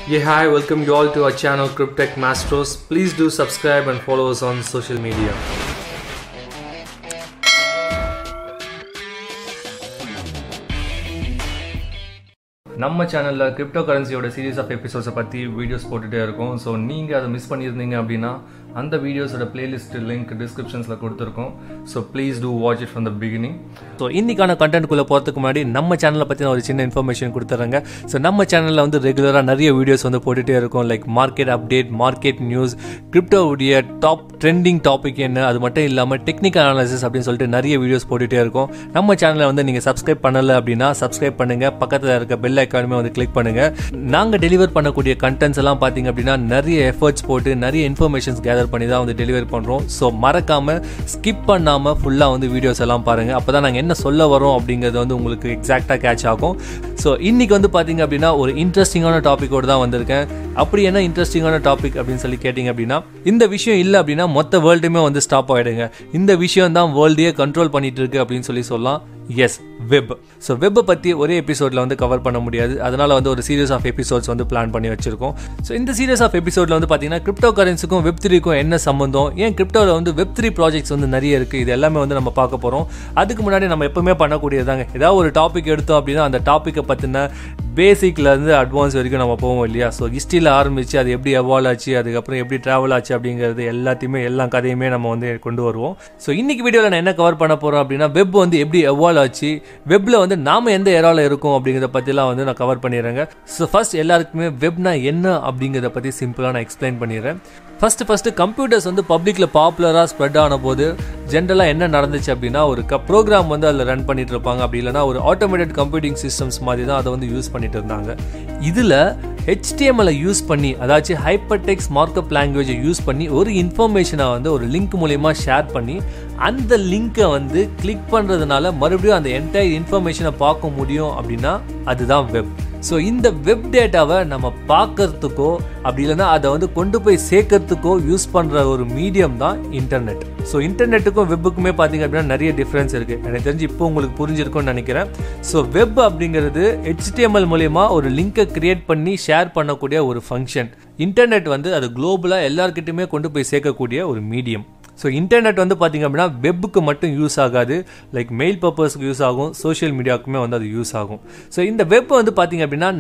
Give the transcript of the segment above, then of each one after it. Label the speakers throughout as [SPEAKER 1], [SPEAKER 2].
[SPEAKER 1] Yeah, hi, welcome you all to our channel Cryptech Maestros. Please do subscribe and follow us on social media. நம்ம சேனல்ல crypto கரன்சியோட series of எபிசோட்ஸை பற்றி videos போட்டுகிட்டே இருக்கோம். So நீங்கள் அதை மிஸ் பண்ணியிருந்தீங்க அப்படின்னா அந்த வீடியோஸோட பிளேலிஸ்ட் லிங்க் டிஸ்கிரிப்ஷன்ஸில் கொடுத்துருக்கோம். So please do watch it from the beginning. So இன்றைக்கான கண்டென்ட்குள்ளே போகிறதுக்கு முன்னாடி நம்ம சேனலை பற்றின ஒரு சின்ன இன்ஃபர்மேஷன் கொடுத்துட்றாங்க. ஸோ நம்ம சேனலில் வந்து ரெகுலராக நிறைய வீடியோஸ் வந்து போட்டுகிட்டே இருக்கும். Like market update, market news, கிரிப்டோவுடைய டாப் ட்ரெண்டிங் டாபிக் என்ன, அது மட்டும் இல்லாமல் டெக்னிக்கல் அனாலிசிஸ் அப்படின்னு சொல்லிட்டு நிறைய வீடியோஸ் போட்டுகிட்டே இருக்கும். நம்ம சேனலை வந்து நீங்கள் சப்ஸ்கிரைப் பண்ணலை அப்படின்னா சப்ஸ்கிரைப் பண்ணுங்கள். பக்கத்தில் இருக்க பெல் ஐக்கானுமே வந்து கிளிக் பண்ணுங்கள். நாங்கள் டெலிவர் பண்ணக்கூடிய கண்டென்ட்ஸ் எல்லாம் பார்த்தீங்க அப்படின்னா நிறைய எஃபர்ட்ஸ் போட்டு நிறைய இன்ஃபர்மேஷன்ஸ் கேதர் பண்ணி தான் வந்து டெலிவரி பண்ணுறோம். ஸோ மறக்காமல் ஸ்கிப் பண்ணாமல் ஃபுல்லாக வந்து வீடியோஸ் எல்லாம் பாருங்கள். அப்போ தான் நாங்கள் என்ன சொல்ல வரோம் அப்படிங்கிறது வந்து உங்களுக்கு எக்ஸாக்டாக கேட்ச் ஆகும். ஸோ இன்றைக்கி வந்து பார்த்தீங்க அப்படின்னா ஒரு இன்ட்ரெஸ்டிங்கான டாப்பிக்கோடு தான் வந்திருக்கேன். அப்படி என்ன இன்ட்ரெஸ்டிங்கான டாபிக் அப்படின்னு சொல்லி கேட்டிங்க அப்படின்னா, இந்த விஷயம் இல்லை அப்படின்னா மொத்த வேர்ல்டுமே வந்து ஸ்டாப் ஆகிடுங்க. இந்த விஷயம் தான் வேர்ல்டையே கண்ட்ரோல் பண்ணிட்டு இருக்கு அப்படின்னு சொல்லலாம். S, web. ஸோ வெப்பை பற்றி ஒரே எபிசோடில் வந்து கவர் பண்ண முடியாது. அதனால் வந்து ஒரு சீரியஸ் ஆஃப் எபிசோட்ஸ் வந்து பிளான் பண்ணி வச்சிருக்கோம். ஸோ இந்த சீரியஸ் ஆஃப் எபிசோடில் வந்து பார்த்தீங்கன்னா கிரிப்டோ கரன்சிக்கும் வெப்3க்கும் என்ன சம்பந்தம், ஏன் கிரிப்டோவில் வந்து வெப்3 ப்ராஜெக்ட்ஸ் வந்து நிறைய இருக்குது, இது எல்லாமே வந்து நம்ம பார்க்க போகிறோம். அதுக்கு முன்னாடி நம்ம எப்பவுமே பண்ணக்கூடியதாங்க, ஏதாவது ஒரு டாபிக் எடுத்தோம் அப்படின்னா அந்த டாப்பிக்கை பற்றின பேசிக்லேருந்து அட்வான்ஸ் வரைக்கும் நம்ம போவோம் இல்லையா. ஸோ ஹிஸ்ட்ரியில் ஆரம்பித்து அது எப்படி எவால்வ் ஆச்சு, அதுக்கப்புறம் எப்படி ட்ராவல் ஆச்சு அப்படிங்கிறது எல்லாத்தையுமே எல்லா கதையுமே நம்ம வந்து கொண்டு வருவோம். ஸோ இன்னைக்கு வீடியோவில் நான் என்ன கவர் பண்ண போகிறோம் அப்படின்னா, வெப் வந்து எப்படி எவால்வ் ஆச்சு, வெப்பில் வந்து நாம் எந்த ஏராவில் இருக்கும் அப்படிங்கிறத பற்றிலாம் வந்து நான் கவர் பண்ணிடுறேங்க. ஸோ ஃபர்ஸ்ட் எல்லாருக்குமே வெப்னா என்ன அப்படிங்கிறத பற்றி சிம்பிளாக நான் எக்ஸ்பிளைன் பண்ணிடுறேன். ஃபஸ்ட்டு கம்ப்யூட்டர்ஸ் வந்து பப்ளிக்கில் பாப்புலராக ஸ்ப்ரெட் ஆன போது ஜென்ரலாக என்ன நடந்துச்சு அப்படின்னா, ஒரு ப்ரோக்ராம் வந்து அதில் ரன் பண்ணிட்டு இருப்பாங்க. அப்படி இல்லைனா ஒரு ஆட்டோமேட்டட் கம்ப்யூட்டிங் சிஸ்டம்ஸ் மாதிரி தான் அதை வந்து யூஸ் பண்ணிட்டு இருந்தாங்க. இதில் HTML யூஸ் பண்ணி, அதாச்சும் ஹைப்பர் டெக்ஸ்ட் மார்க்அப் லாங்குவேஜை யூஸ் பண்ணி ஒரு இன்ஃபர்மேஷனை வந்து ஒரு லிங்க் மூலமா ஷேர் பண்ணி அந்த லிங்கை வந்து கிளிக் பண்ணுறதுனால மறுபடியும் அந்த என்டையர் இன்ஃபர்மேஷனை பார்க்க முடியும் அப்படின்னா அதுதான் வெப். ஸோ இந்த வெப் டேட்டாவை நம்ம பார்க்கறதுக்கோ அப்படி இல்லைன்னா அதை வந்து கொண்டு போய் சேர்க்கறதுக்கோ யூஸ் பண்ணுற ஒரு மீடியம் தான் இன்டர்நெட். ஸோ இன்டர்நெட்டுக்கும் வெப்புக்குமே பார்த்தீங்க அப்படின்னா நிறைய டிஃப்ரென்ஸ் இருக்குது. எனக்கு தெரிஞ்சு இப்போ உங்களுக்கு புரிஞ்சிருக்கும்னு நினைக்கிறேன். ஸோ வெப் அப்படிங்கிறது HTML மூலமா ஒரு லிங்கை கிரியேட் பண்ணி ஷேர் பண்ணக்கூடிய ஒரு ஃபங்க்ஷன். இன்டர்நெட் வந்து அது குளோபலாக எல்லார்கிட்டையுமே கொண்டு போய் சேர்க்கக்கூடிய ஒரு மீடியம். ஸோ இன்டர்நெட் வந்து பார்த்திங்க அப்படின்னா வெப்புக்கு மட்டும் யூஸ் ஆகாது, லைக் மெயில் பர்பஸ்க்கு யூஸ் ஆகும், சோஷியல் மீடியாவுக்குமே வந்து அது யூஸ் ஆகும். ஸோ இந்த வெப் வந்து பார்த்திங்க அப்படின்னா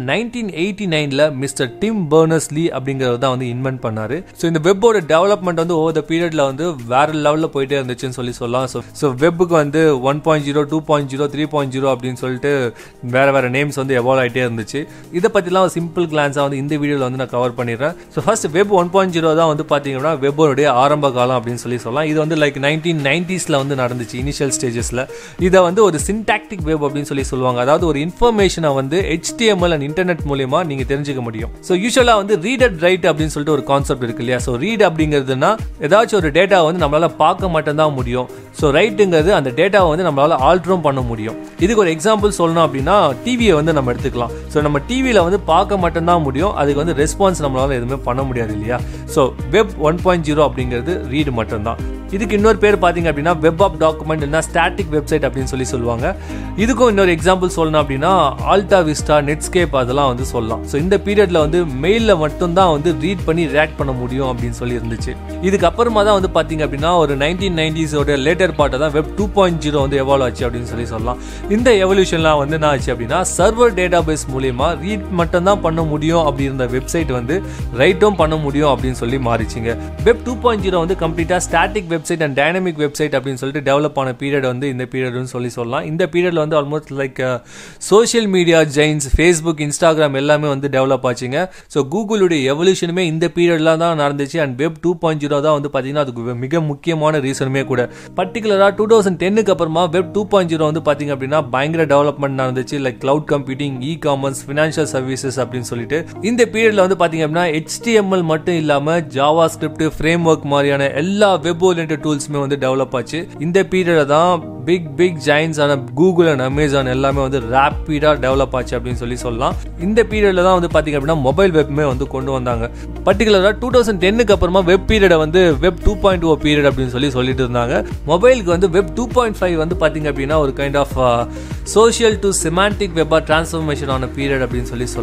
[SPEAKER 1] 1989 மிஸ்டர் டிம் பர்னர்ஸ்-லீ அப்படிங்கிறவர் தான் வந்து இன்வென்ட் பண்ணார். ஸோ இந்த வெப்போட டெவலப்மெண்ட் வந்து ஓவர் த பீரியடில் வந்து வேறு லெவலில் போயிட்டே இருந்துச்சுன்னு சொல்லலாம். ஸோ வெப்புக்கு வந்து 1.0, 2.0, 3.0 அப்படின்னு சொல்லிட்டு வேறு நேம்ஸ் வந்து எவால்வ் ஆகிட்டே இருந்துச்சு. இதை பற்றிலாம் சிம்பிள் கிளான்ஸாக வந்து இந்த வீடியோவில் வந்து நான் கவர் பண்ணிடுறேன். ஸோ ஃபர்ஸ்ட் வெப் 1.0 தான் வந்து பார்த்திங்க அப்படின்னா வெப்போடைய ஆரம்ப காலம் அப்படின்னு சொல்லி இது வந்து லைக் 1990s வந்து நடந்துச்சு இனிஷியல் ஸ்டேஜஸ்ல. இதை வந்து ஒரு சின்டாக்டிக் வெப் அப்படின்னு சொல்லி சொல்லுவாங்க. அதாவது ஒரு இன்ஃபர்மேஷனை வந்து HTML அண்ட் இன்டர்நெட் மூலமா நீங்க தெரிஞ்சுக்க முடியும். ஸோ யூஸ்வலா வந்து ரீட் அண்ட் ரைட் அப்படின்னு சொல்லிட்டு ஒரு கான்செப்ட் இருக்கு இல்லையா. ஸோ ரீட் அப்படிங்கிறதுனா ஏதாச்சும் ஒரு டேட்டா வந்து நம்மளால பார்க்க மட்டும்தான் முடியும். ஸோ ரைட்டுங்கிறது அந்த டேட்டாவை வந்து நம்மளால ஆல்டரும் பண்ண முடியும். இதுக்கு ஒரு எக்ஸாம்பிள் சொல்லணும் அப்படின்னா டிவியை வந்து நம்ம எடுத்துக்கலாம். ஸோ நம்ம டிவியில் வந்து பார்க்க மட்டும்தான் முடியும், அதுக்கு வந்து ரெஸ்பான்ஸ் நம்மளால எதுவுமே பண்ண முடியாது இல்லையா. ஸோ வெப் 1.0 அப்படிங்கிறது ரீடு மட்டும்தான். இதுக்கு இன்னொரு பேர் பார்த்தீங்க அப்படின்னா வெப் ஆஃப் டாக்குமெண்ட் இல்லைனா ஸ்டாட்டிக் வெப்சைட் அப்படின்னு சொல்லி சொல்லுவாங்க. இதுக்கும் இன்னொரு எக்ஸாம்பிள் சொல்லணும் அப்படின்னா ஆல்டா விஸ்டா, நெட்ஸ்கேப் அதெல்லாம் வந்து சொல்லலாம். ஸோ இந்த பீரியட்ல வந்து மெயிலில் மட்டும்தான் வந்து ரீட் பண்ணி ரியாக்ட் பண்ண முடியும் அப்படின்னு சொல்லி இருந்துச்சு. இதுக்கு அப்புறமா தான் வந்து பார்த்தீங்க அப்படின்னா ஒரு 1990s லேட்டர் பார்ட்டை தான் வெப் 2.0 வந்து எவால்வ் ஆச்சு அப்படின்னு சொல்லலாம். இந்த எவல்யூஷன்லாம் வந்து என்ன ஆச்சு அப்படின்னா சர்வர் டேட்டா பேஸ் மூலியமா ரீட் மட்டும் தான் பண்ண முடியும் அப்படி இருந்த வெப்சைட் வந்து ரைட்டும் பண்ண முடியும் அப்படின்னு சொல்லி மாறிச்சுங்க. வெப் 2.0 வந்து கம்ப்ளீட்டா static website and dynamic website அப்படின்னு சொல்லிட்டு டெவலப் ஆன பீரியட் வந்து இந்த பீரியட்னு சொல்லலாம். இந்த பீரியட்ல வந்து almost like social media giants, Facebook, Instagram எல்லாமே வந்து டெவலப் ஆச்சுங்க. ஸோ கூகுளுடைய எவல்யூஷனுமே இந்த பீரியட்ல தான் நடந்துச்சு. அண்ட் வெப் 2.0 தான் வந்து பார்த்தீங்கன்னா அதுக்கு மிக முக்கியமான ரீசனுமே கூட. பர்டிகுலராக 2010க்கு அப்புறமா வெப் 2.0 வந்து பார்த்தீங்க அப்படின்னா பயங்கர டெவலப்மெண்ட் நடந்துச்சு. Like cloud computing, e commerce, financial services அப்படின்னு சொல்லிட்டு இந்த பீரியட்ல வந்து பார்த்தீங்க அப்படின்னா HTML மட்டும் இல்லாமல் ஜாவா ஸ்கிரிப்ட், ஃப்ரேம் ஒர்க் மாதிரியான எல்லா வெப் ஓரியன்டட் டூல்ஸ்மே வந்து டெவலப் ஆச்சு. இந்த பீரியட்ல தான் பிக் ஜாயின்ஸ் ஆன கூகுள் அண்ட் அமேசான் எல்லாமே வந்து ரேப்பிடா டெவலப் ஆச்சு அப்படின்னு சொல்லலாம். இந்த பீரியட்ல தான் வந்து பாத்தீங்க அப்படின்னா மொபைல் வெப்மே வந்து கொண்டு வந்தாங்க. பர்டிகுலரா 2010க்கு அப்புறமா வெப் பீரியட வந்து வெப் 2.0 பீரியட் அப்படின்னு சொல்லிட்டு இருந்தாங்க. மொபைலுக்கு வந்து வெப் 2.5 வந்து பாத்தீங்க அப்படின்னா ஒரு kind of social to semantic வெப்பா டிரான்ஸ்ஃபர்மேஷன் ஆன பீரியட் அப்படின்னு சொல்லலாம்.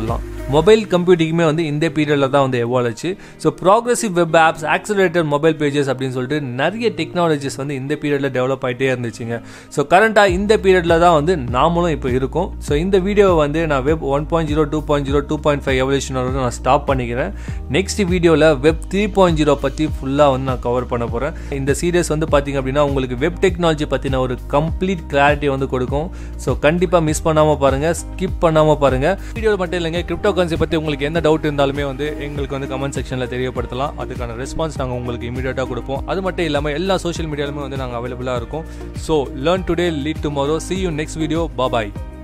[SPEAKER 1] மொபைல் கம்ப்யூட்டிங்குமே வந்து இந்த பீரியடில் தான் வந்து எவால்வ் ஆச்சு. So progressive web apps, accelerated mobile pages அப்படின்னு சொல்லிட்டு நிறைய டெக்னாலஜிஸ் வந்து இந்த பீரியடில் டெவலப் ஆகிட்டே இருந்துச்சுங்க. ஸோ கரண்ட்டாக இந்த பீரியடில் தான் வந்து நாமளும் இப்போ இருக்கோம். ஸோ இந்த வீடியோவை வந்து நான் வெப் 1.0, 2.0, 2.5 எவல்யூஷனோட நான் ஸ்டாப் பண்ணிக்கிறேன். நெக்ஸ்ட் வீடியோவில் வெப் 3.0 பற்றி ஃபுல்லாக வந்து நான் கவர் பண்ண போகிறேன். இந்த சீரியஸ் வந்து பார்த்தீங்க அப்படின்னா உங்களுக்கு வெப் டெக்னாலஜி பற்றின ஒரு கம்ப்ளீட் கிளாரிட்டி வந்து கொடுக்கும். ஸோ கண்டிப்பாக மிஸ் பண்ணாமல் பாருங்கள், ஸ்கிப் பண்ணாமல் பாருங்கள். வீடியோவில் மட்டும் இல்லைங்க, கிரிப்டோ கரன்சி பற்றி உங்களுக்கு எந்த டவுட் இருந்தாலுமே வந்து எங்களுக்கு வந்து கமெண்ட் செக்ஷனில் தெரியப்படுத்தலாம். அதுக்கான ரெஸ்பான்ஸ் நாங்கள் உங்களுக்கு இமீடியட்டாக கொடுப்போம். அது மட்டும் இல்லாமல் எல்லா சோஷியல் மீடியாலுமே வந்து நாங்கள் அவைலபிளாக இருக்கும். So learn today, lead tomorrow. See you next video. Bye bye.